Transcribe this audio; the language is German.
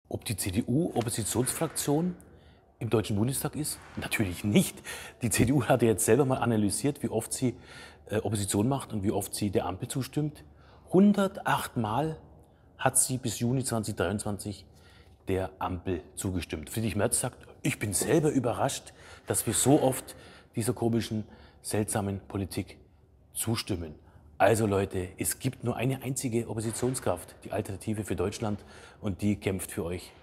Ob die CDU Oppositionsfraktion im Deutschen Bundestag ist? Natürlich nicht. Die CDU hat ja jetzt selber mal analysiert, wie oft sie Opposition macht und wie oft sie der Ampel zustimmt. 108 Mal hat sie bis Juni 2023 der Ampel zugestimmt. Friedrich Merz sagt, ich bin selber überrascht, dass wir so oft dieser komischen, seltsamen Politik zustimmen. Also Leute, es gibt nur eine einzige Oppositionskraft, die Alternative für Deutschland, und die kämpft für euch.